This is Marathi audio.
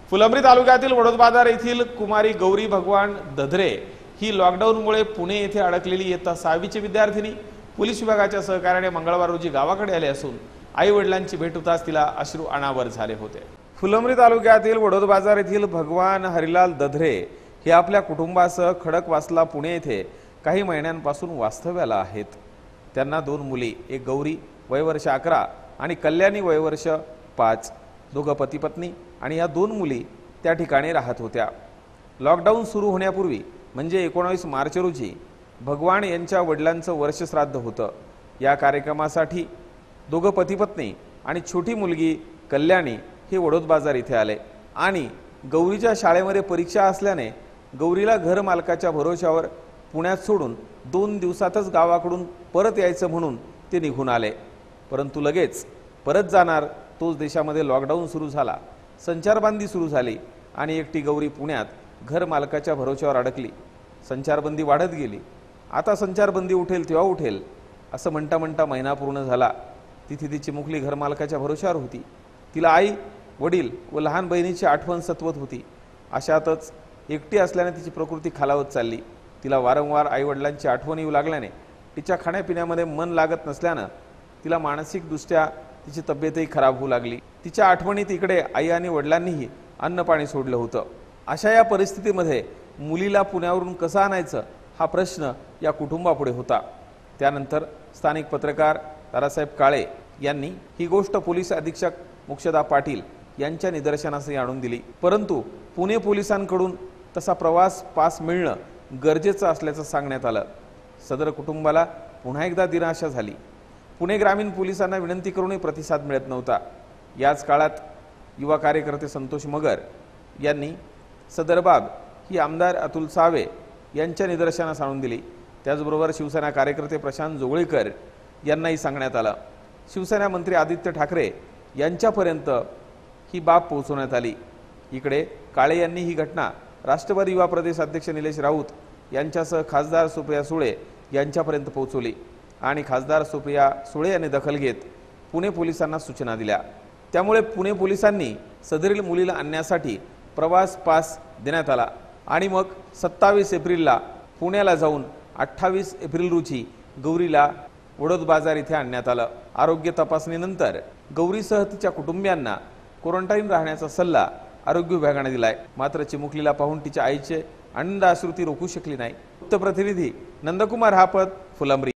फुलंब्री तालुक्यातील वडोद बाजार येथील कुमारी गौरी भगवान दधरे ही लॉकडाऊनमुळे पुणे येथे अडकलेली इयत्ता 6वीची विद्यार्थिनी पोलीस विभागाच्या सहकार्याने मंगळवार रोजी गावाकडे आली असून आई वडिलांची भेट होताच तिला अश्रू अनावर झाले होते। फुलंब्री तालुक्यातील वडोद बाजार येथील भगवान हरिलाल दधरे हे आपल्या कुटुंबासह खडकवासला पुणे येथे काही महिन्यांपासून वास्तव्याला आहेत। त्यांना 2 मुली, एक गौरी वय वर्ष 11 आणि कल्याणी वय वर्ष 5, दोघं पती पत्नी आणि या 2 मुली त्या ठिकाणी राहत होत्या। लॉकडाऊन सुरू होण्यापूर्वी म्हणजे 19 मार्च रोजी भगवान यांच्या वडिलांचं वर्ष श्राद्ध होतं। या कार्यक्रमासाठी दोघं पती पत्नी आणि छोटी मुलगी कल्याणी हे वडोद बाजार इथे आले आणि गौरीच्या शाळेमध्ये परीक्षा असल्याने गौरीला घर मालकाच्या भरोशावर पुण्यात सोडून 2 दिवसातच गावाकडून परत यायचं म्हणून ते निघून आले। परंतु लगेच परत जाणार तोच देशामध्ये लॉकडाऊन सुरू झाला, संचारबंदी सुरू झाली आणि एकटी गौरी पुण्यात घर मालकाच्या भरोशावर अडकली। संचारबंदी वाढत गेली। आता संचारबंदी उठेल तेव्हा उठेल असं म्हणता म्हणता महिना पूर्ण झाला। तिथे तिची मुकली घर मालकाच्या भरोशावर होती। तिला आई, वडील व लहान बहिणीची आठवण सतवत होती। अशातच एकटी असल्याने तिची प्रकृती खालावत चालली। तिला वारंवार आई वडिलांची आठवण येऊ लागल्याने तिच्या खाण्यापिण्यामध्ये मन लागत नसल्याने तिला मानसिकदृष्ट्या तिची तब्येतही खराब होऊ लागली। तिच्या आठवणीत इकडे आई आणि वडिलांनीही अन्न पाणी सोडलं होतं। अशा या परिस्थितीमध्ये मुलीला पुण्यावरून कसं आणायचं हा प्रश्न या कुटुंबापुढे होता। त्यानंतर स्थानिक पत्रकार दादासाहेब काळे यांनी ही गोष्ट पोलीस अधीक्षक मोक्षदा पाटील यांच्या निदर्शनास आणून दिली। परंतु पुणे पोलिसांकडून तसा प्रवास पास मिळणं गरजेचं असल्याचं सांगण्यात आलं। सदर कुटुंबाला पुन्हा एकदा दिराशा झाली। पुणे ग्रामीण पोलिसांना विनंती करूनही प्रतिसाद मिळत नव्हता। याच काळात युवा कार्यकर्ते संतोष मगर यांनी सदर बाब ही आमदार अतुल सावे यांच्या निदर्शनास आणून दिली। त्याचबरोबर शिवसेना कार्यकर्ते प्रशांत जोगळेकर यांनाही सांगण्यात आलं। शिवसेना मंत्री आदित्य ठाकरे यांच्यापर्यंत ही बाब पोहोचवण्यात आली। इकडे काळे यांनी ही घटना राष्ट्रवादी युवा प्रदेश अध्यक्ष निलेश राऊत यांच्यासह खासदार सुप्रिया सुळे यांच्यापर्यंत पोहोचवली आणि खासदार सुप्रिया सुळे यांनी दखल घेत पुणे पोलिसांना सूचना दिल्या। त्यामुळे पुणे पोलिसांनी सदरील मुलीला आणण्यासाठी प्रवास पास देण्यात आला आणि मग 27 एप्रिलला पुण्याला जाऊन 28 एप्रिल रोजी गौरीला वडोद बाजार इथे आणण्यात आलं। आरोग्य तपासणीनंतर गौरीसह तिच्या कुटुंबियांना क्वारंटाईन राहण्याचा सल्ला आरोग्य विभागाने दिलाय। मात्र चिमुकलीला पाहून तिच्या आईचे आनंद अश्रू ती रोखू शकली नाही। वृत्त प्रतिनिधी नंदकुमार हापत, फुलंब्री।